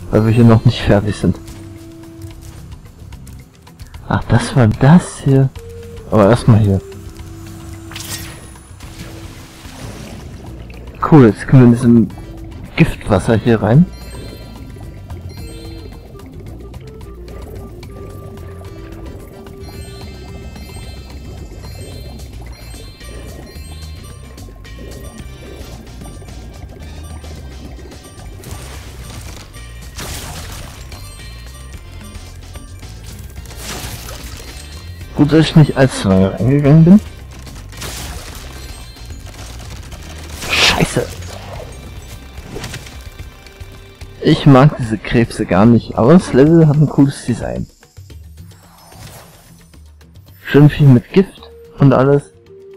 Weil wir hier noch nicht fertig sind. Ach, das war das hier. Aber erstmal hier. Cool, jetzt können wir in diesem Giftwasser hier rein. Gut, dass ich nicht allzu lange reingegangen bin. Scheiße! Ich mag diese Krebse gar nicht, aber das Level hat ein cooles Design. Schön viel mit Gift und alles.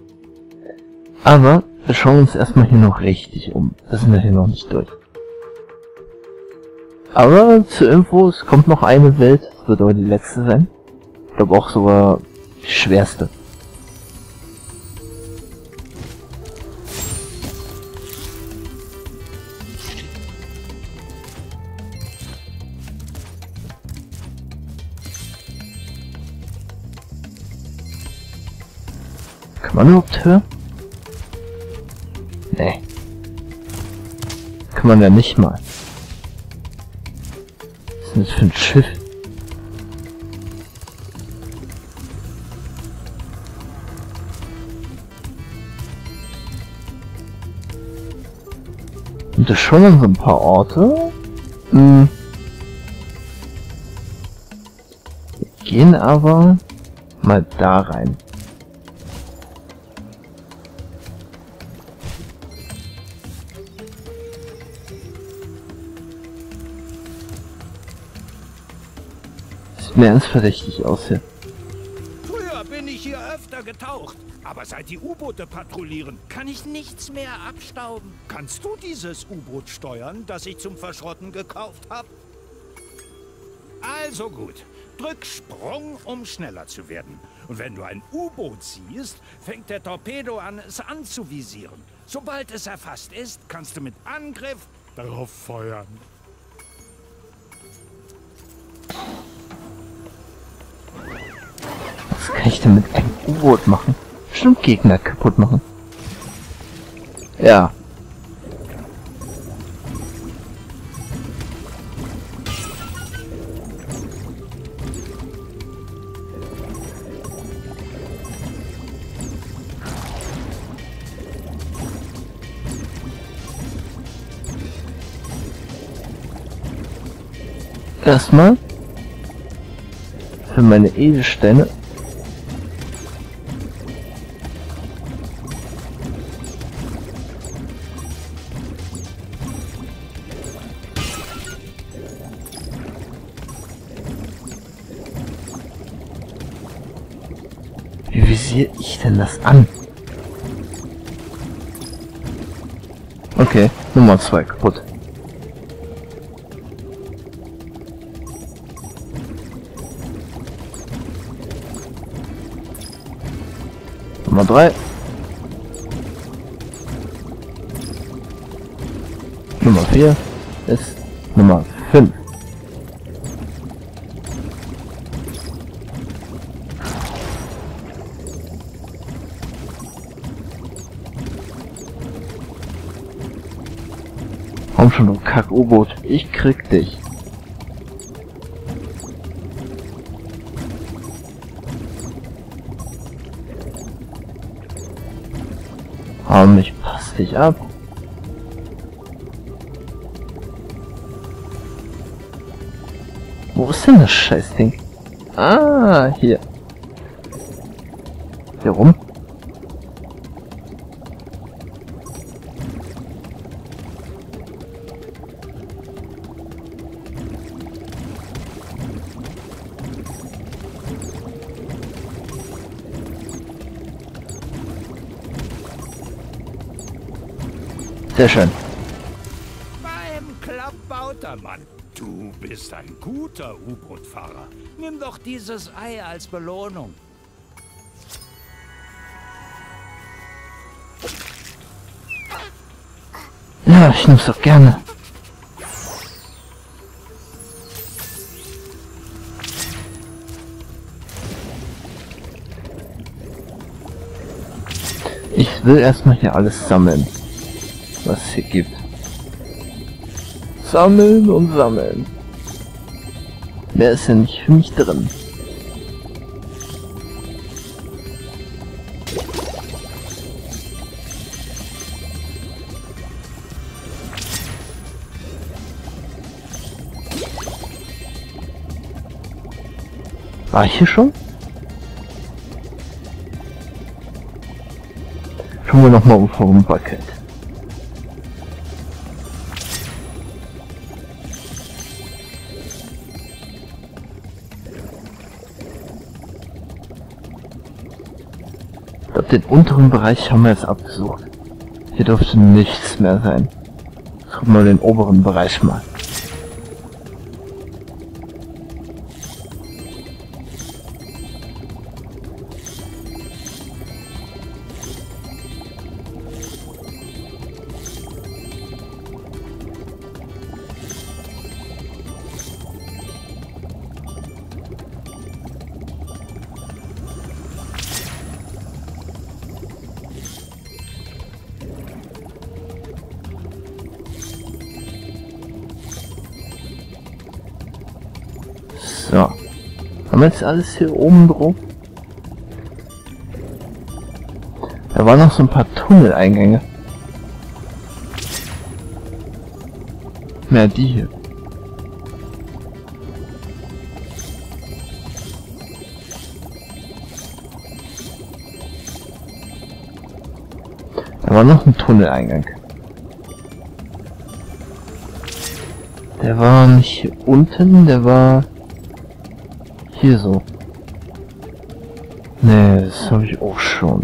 Aber wir schauen uns erstmal hier noch richtig um. Da sind wir hier noch nicht durch. Aber zur Info, es kommt noch eine Welt, das wird aber die letzte sein. Ich glaube auch sogar die schwerste. Kann man überhaupt hören? Nee. Kann man ja nicht mal. Was ist denn das für ein Schiff? Und das schon an so ein paar Orte. Wir gehen aber mal da rein. Sieht mir ganz verdächtig aus hier. Früher bin ich hier öfter getaucht. Aber seit die U-Boote patrouillieren, kann ich nichts mehr abstauben. Kannst du dieses U-Boot steuern, das ich zum Verschrotten gekauft habe? Also gut. Drück Sprung, um schneller zu werden. Und wenn du ein U-Boot siehst, fängt der Torpedo an, es anzuvisieren. Sobald es erfasst ist, kannst du mit Angriff darauf feuern. Was kann ich denn mit einem U-Boot machen? Bestimmt Gegner kaputt machen. Ja. Erstmal für meine Edelsteine wie visiere ich denn das an? Okay, Nummer 2 kaputt. Nummer 3. Nummer 4 ist Nummer 5. Komm schon, du Kack-U-Boot. Ich krieg dich. Hau mich, pass dich ab. Wo ist denn das Scheißding? Ah, hier. Hier rum. Sehr schön. Beim Klappbautermann. Du bist ein guter U-Boot-Fahrer. Nimm doch dieses Ei als Belohnung. Ja, ich nehm's doch gerne. Ich will erstmal hier alles sammeln, was es hier gibt. Sammeln und sammeln. Mehr ist ja nicht für mich drin. War ich hier schon? Schauen wir nochmal um Verwundbarkeit. Ich glaube, den unteren Bereich haben wir jetzt abgesucht. Hier dürfte nichts mehr sein. Gucken wir den oberen Bereich mal. So. Haben wir jetzt alles hier oben drauf? Da waren noch so ein paar Tunneleingänge. Ja, die hier. Da war noch ein Tunneleingang. Der war nicht hier unten, der war hier so. Nee, das habe ich auch schon.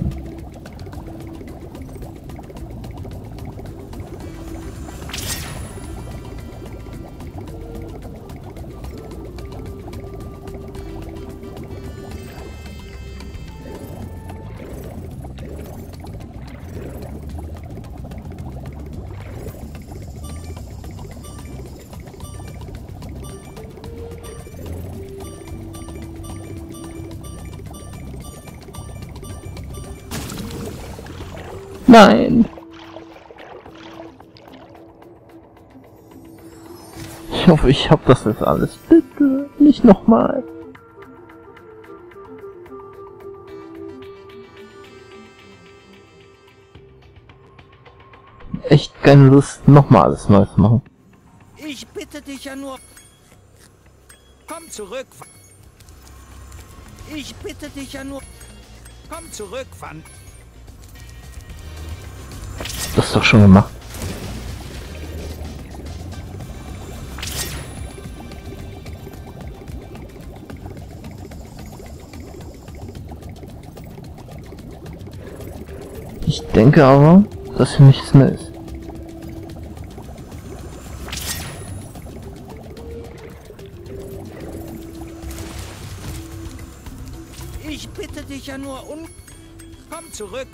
Nein! Ich hoffe, ich hab das jetzt alles. Bitte, nicht nochmal. Echt keine Lust, nochmal alles neu zu machen. Ich bitte dich ja nur... Komm zurück. Ich bitte dich ja nur... Komm zurück, Van. Das ist doch schon gemacht. Ich denke aber, dass hier nichts mehr ist. Ich bitte dich ja nur Komm zurück.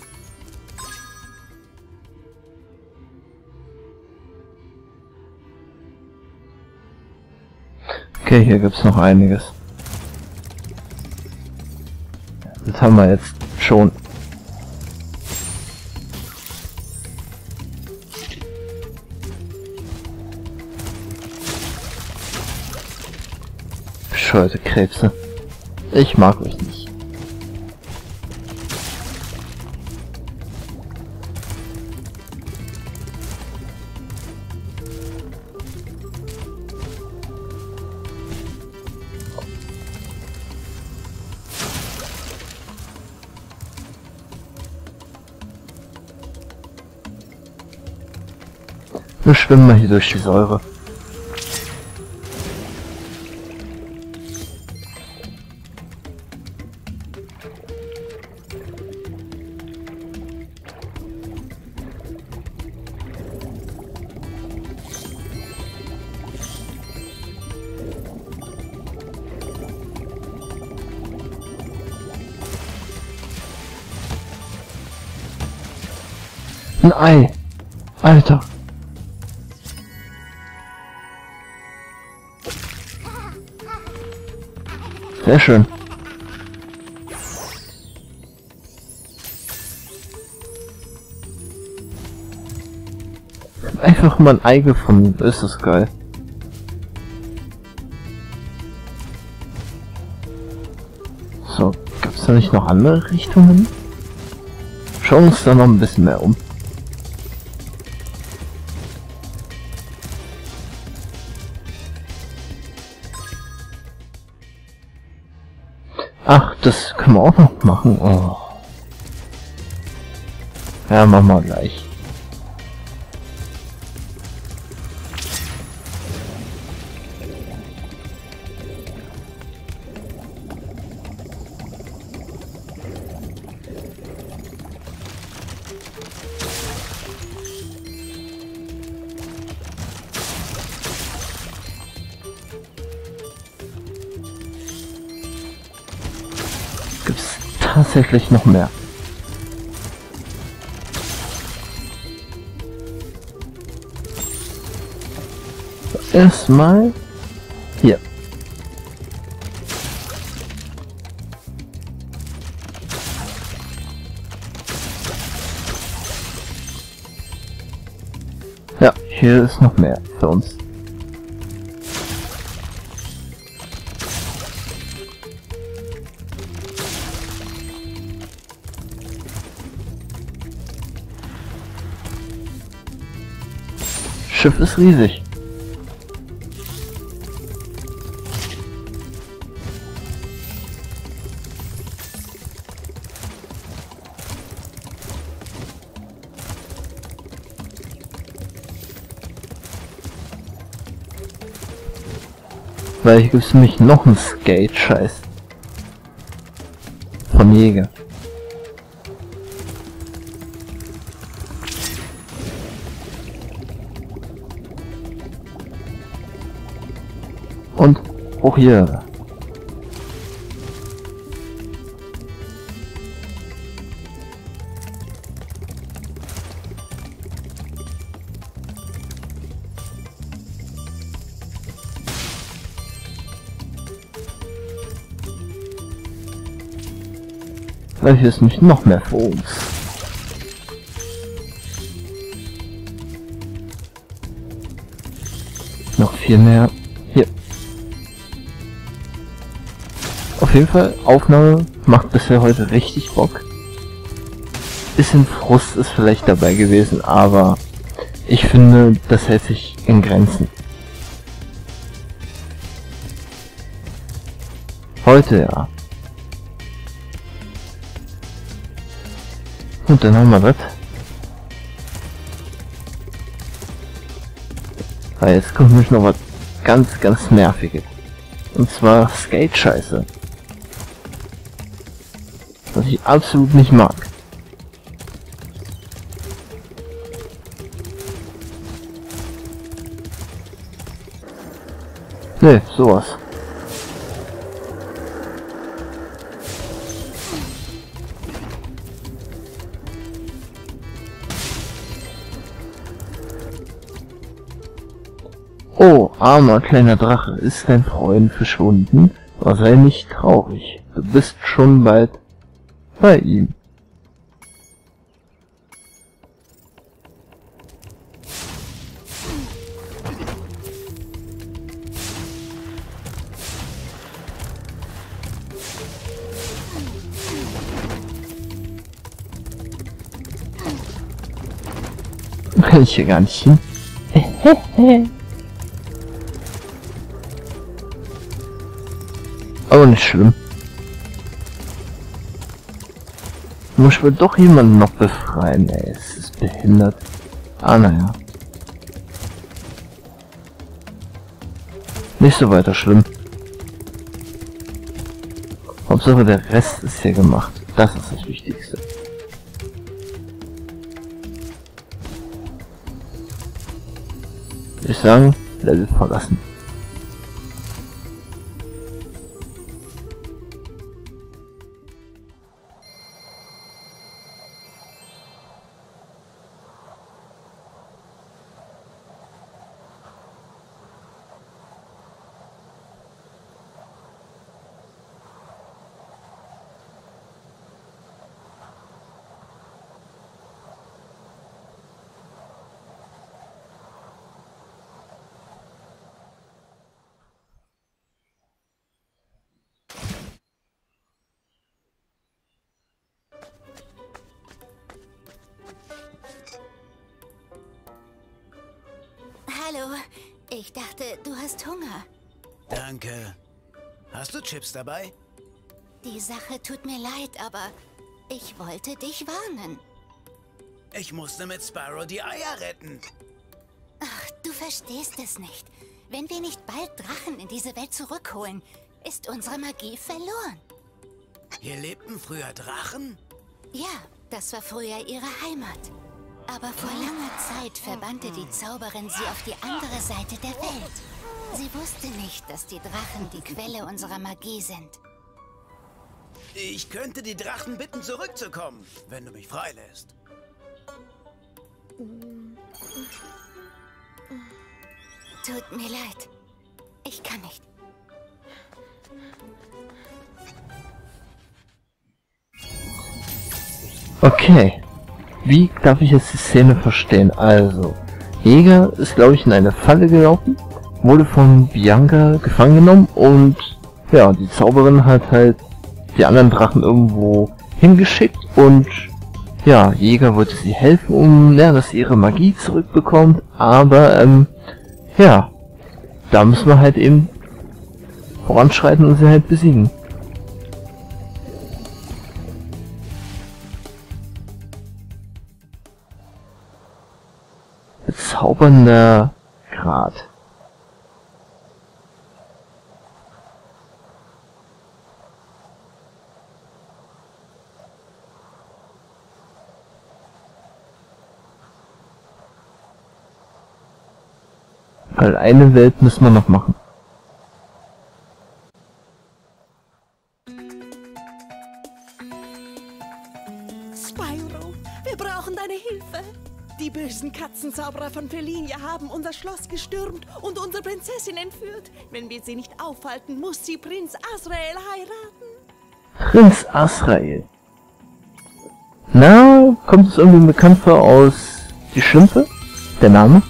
Okay, hier gibt's noch einiges. Das haben wir jetzt schon. Bescheuerte Krebse. Ich mag euch nicht. Wir schwimmen mal hier durch die Säure. Ein Ei. Alter. Sehr schön. einfach mal ein Ei gefunden. Ist das geil. So, gibt's da nicht noch andere Richtungen? Schauen wir uns da noch ein bisschen mehr um. Ach, das können wir auch noch machen. Oh. Ja, machen wir gleich. Gibt's tatsächlich noch mehr? Erstmal hier. Ja, hier ist noch mehr für uns. Schiff ist riesig. Weil hier gibt es nämlich noch einen Skate-Scheiß. Vom Jäger. Und auch hier. Weil hier ist nämlich noch mehr für uns. Noch viel mehr. Hier. Auf jeden Fall, Aufnahme macht bisher heute richtig Bock. Bisschen Frust ist vielleicht dabei gewesen, aber ich finde, das hält sich in Grenzen. Heute ja. Und dann haben wir das. Weil jetzt kommt nämlich noch was ganz Nerviges. Und zwar Skate-Scheiße. Was ich absolut nicht mag. Ne, sowas. Oh, armer kleiner Drache, ist dein Freund verschwunden? Aber sei nicht traurig, du bist schon bald bei ihm. Kann ich hier gar nicht hin. Aber nicht schlimm. Muss wohl doch jemanden noch befreien, ey. Es ist behindert. Ah, naja. Nicht so weiter schlimm. Hauptsache der Rest ist hier gemacht. Das ist das Wichtigste. Würde ich sagen, Level verlassen. Spyro. Ich dachte, du hast Hunger. Danke. Hast du Chips dabei? Die Sache tut mir leid, aber ich wollte dich warnen. Ich musste mit Spyro die Eier retten. Ach, du verstehst es nicht. Wenn wir nicht bald Drachen in diese Welt zurückholen, ist unsere Magie verloren. Hier lebten früher Drachen? Ja, das war früher ihre Heimat. Aber vor langer Zeit verbannte die Zauberin sie auf die andere Seite der Welt. Sie wusste nicht, dass die Drachen die Quelle unserer Magie sind. Ich könnte die Drachen bitten, zurückzukommen, wenn du mich freilässt. Tut mir leid. Ich kann nicht. Okay. Wie darf ich jetzt die Szene verstehen? Also, Jäger ist, glaube ich, in eine Falle gelaufen, wurde von Bianca gefangen genommen und ja, die Zauberin hat halt die anderen Drachen irgendwo hingeschickt und ja, Jäger wollte sie helfen, um ja, dass sie ihre Magie zurückbekommt, aber ja, da müssen wir halt eben voranschreiten und sie halt besiegen. Bezaubernder Grat. Weil eine Welt müssen wir noch machen. Spyro, wir brauchen deine Hilfe. Die bösen Katzenzauberer von Felinia haben unser Schloss gestürmt und unsere Prinzessin entführt. Wenn wir sie nicht aufhalten, muss sie Prinz Azrael heiraten. Prinz Azrael. Na, kommt es irgendwie bekannt vor aus Die Schlümpfe? Der Name?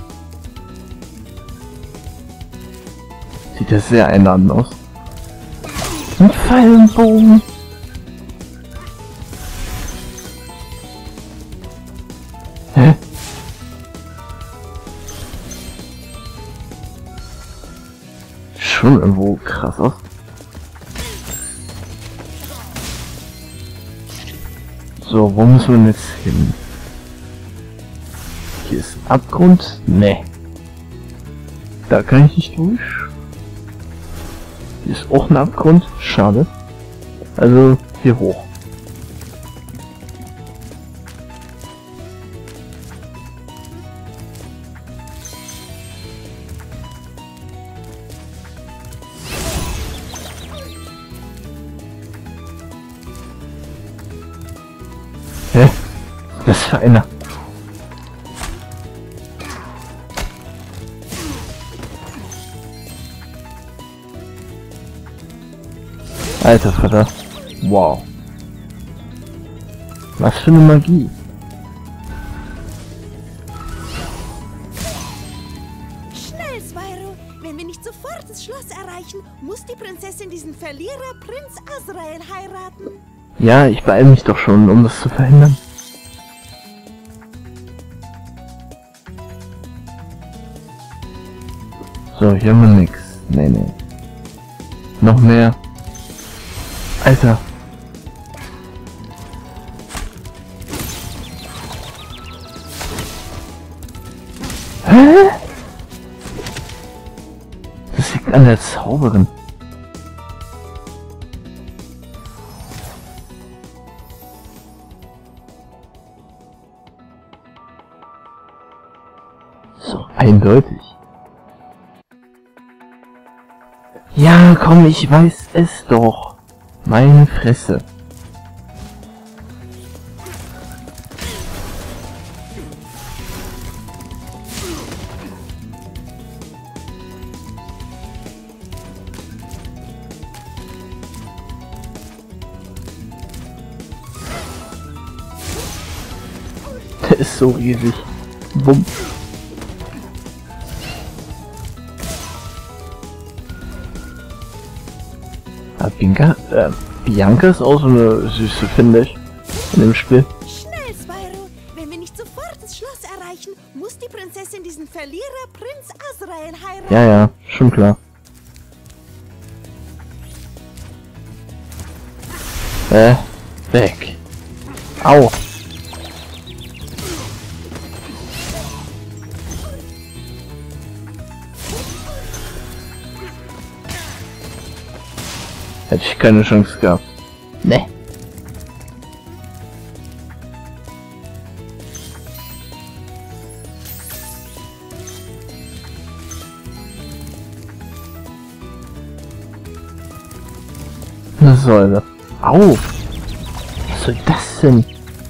Sieht ja sehr einladend aus. Ein Pfeil und Bogen. Hä? Schon irgendwo krass aus. So, wo müssen wir denn jetzt hin? Hier ist Abgrund? Nee. Da kann ich nicht durch. Hier ist auch ein Abgrund. Schade. Also hier hoch. Hä? Was für einer? Alter Vater. Wow. Was für eine Magie. Schnell, Spyro! Wenn wir nicht sofort das Schloss erreichen, muss die Prinzessin diesen Verlierer Prinz Azrael heiraten. Ja, ich beeile mich doch schon, um das zu verhindern. So, hier haben wir nix. Nee, nee. Noch mehr. Alter. Hä? Das liegt an der Zauberin. So eindeutig. Ja, komm, ich weiß es doch. Meine Fresse. Der ist so riesig. Bumm. Bianca ist auch so eine Süße, finde ich, in dem Spiel. Schnell, Spyro! Wenn wir nicht sofort das Schloss erreichen, muss die Prinzessin diesen Verlierer Prinz Ja, ja, schon klar. Weg. Au. Hätte ich keine Chance gehabt. Ne. Eine Säule. Au! Was soll das denn?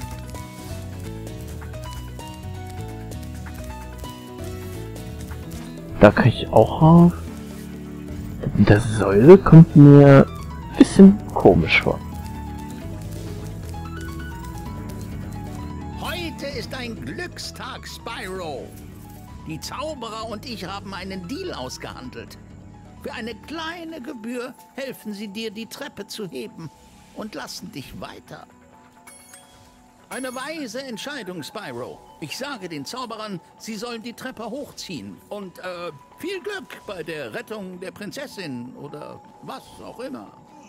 Da kann ich auch rauf. Das Säule kommt mir ein bisschen komisch vor. Heute ist ein Glückstag, Spyro. Die Zauberer und ich haben einen Deal ausgehandelt. Für eine kleine Gebühr helfen sie dir, die Treppe zu heben und lassen dich weiter. Eine weise Entscheidung, Spyro. Ich sage den Zauberern, sie sollen die Treppe hochziehen. Und viel Glück bei der Rettung der Prinzessin oder was auch immer.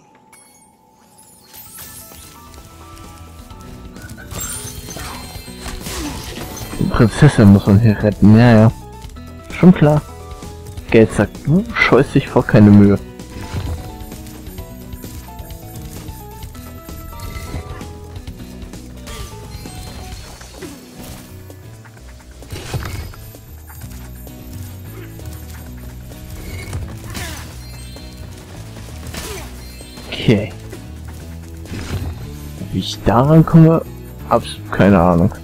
Die Prinzessin muss man hier retten, ja, ja. Schon klar. Geld sagt, du scheust dich vor keine Mühe. Okay. Wie ich daran komme, absolut keine Ahnung.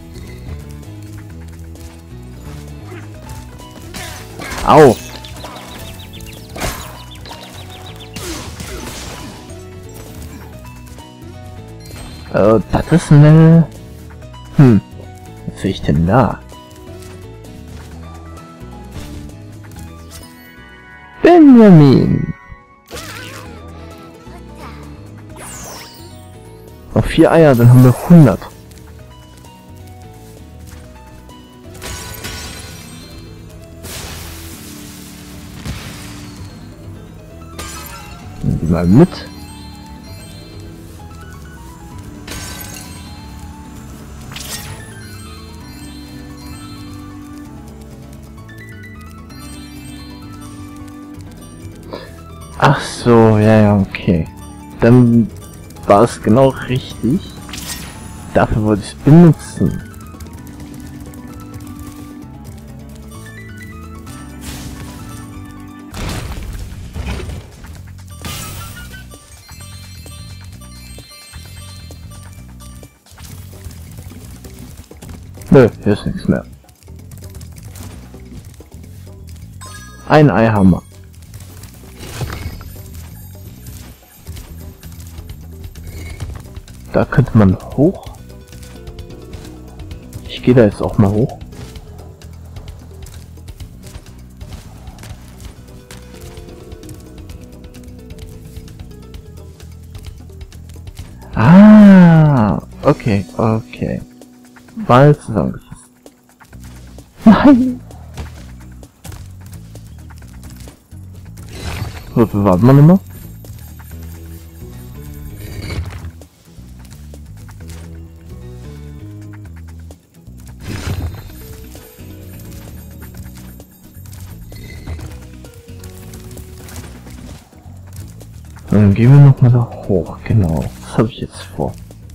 Au! Das ist eine... was sehe ich denn da? Benjamin! Noch 4 Eier, dann haben wir 100. Nehmen die mal mit. Ach so, ja, ja, okay. Dann war es genau richtig. Dafür wollte ich es benutzen. Nö, hier ist nichts mehr. Ein Ei haben wir. Da könnte man hoch. Ich gehe da jetzt auch mal hoch. Ah, okay, okay. Ball zusammengefasst. Nein! So, warten wir nochmal. Dann gehen wir noch mal da hoch, genau. Das habe ich jetzt vor.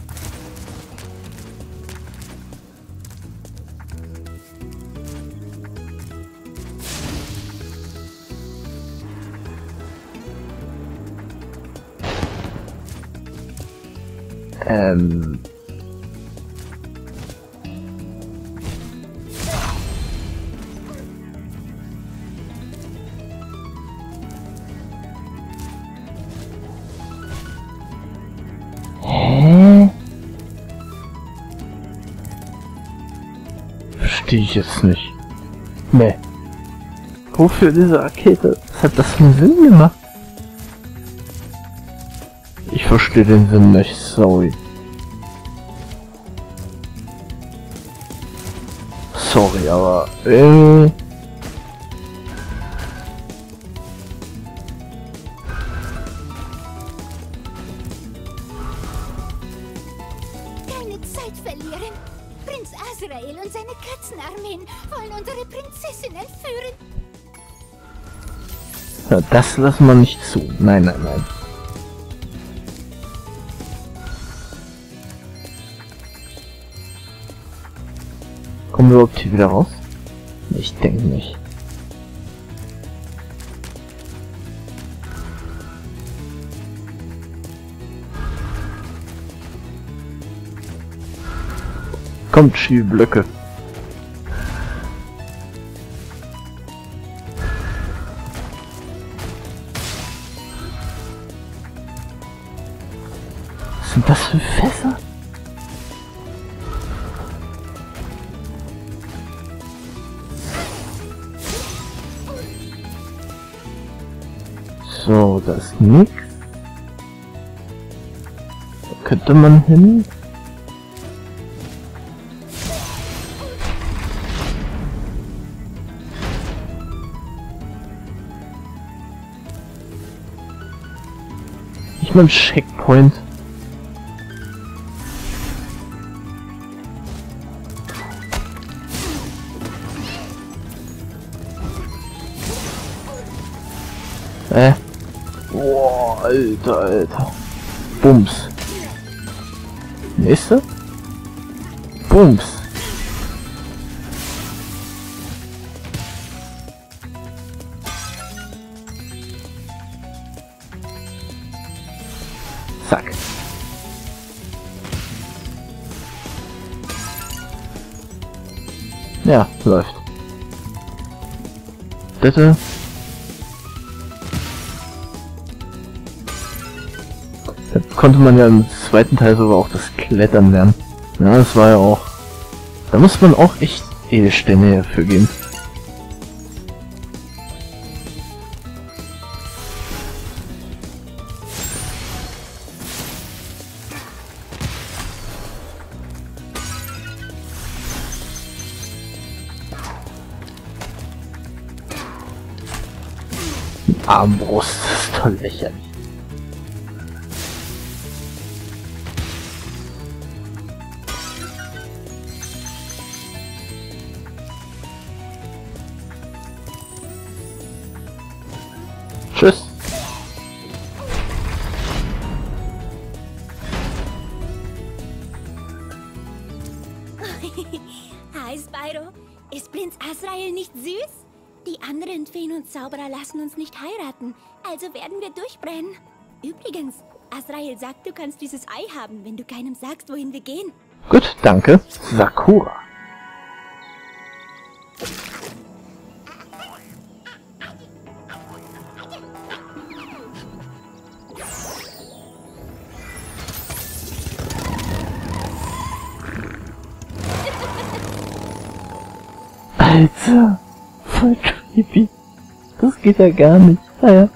Verstehe ich jetzt nicht. Nee. Wofür diese Rakete? Was hat das für einen Sinn gemacht? Ich verstehe den Sinn nicht, sorry. Sorry, aber verlieren. Prinz Azrael und seine Katzenarmeen wollen unsere Prinzessin entführen. Ja, das lassen wir nicht zu. Nein, nein, nein. Kommen wir überhaupt hier wieder raus? Ich denke nicht. Kommt, Schiebblöcke. Was sind das für Fässer? So, das ist nix. Da könnte man hin. Nicht mal ein Checkpoint. Boah, Alter, Alter. Bums. Nächste. Bums. Zack. Ja, läuft. Bitte. Da konnte man ja im zweiten Teil sogar auch das Klettern lernen. Ja, das war ja auch... Da muss man auch echt Edelsteine dafür geben. Armbrust, das ist toll lächerlich. Tschüss. Hi, Spyro. Ist Prinz Azrael nicht süß? Die anderen Feen und Zauberer lassen uns nicht heiraten, also werden wir durchbrennen. Übrigens, Azrael sagt, du kannst dieses Ei haben, wenn du keinem sagst, wohin wir gehen. Gut, danke. Sakura. Alter, voll creepy. Das geht ja gar nicht. Naja.